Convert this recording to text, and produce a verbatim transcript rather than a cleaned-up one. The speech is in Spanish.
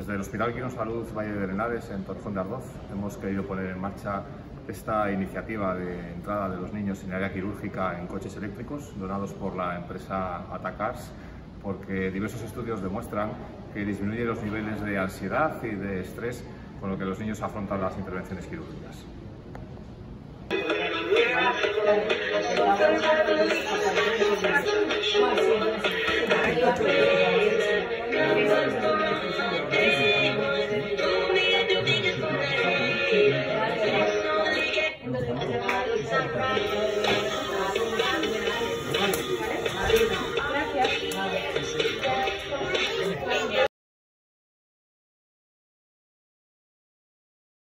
Desde el Hospital Quirónsalud Valle de Henares, en Torrejón de Ardoz, hemos querido poner en marcha esta iniciativa de entrada de los niños en área quirúrgica en coches eléctricos donados por la empresa Atacars, porque diversos estudios demuestran que disminuye los niveles de ansiedad y de estrés con lo que los niños afrontan las intervenciones quirúrgicas. Gracias.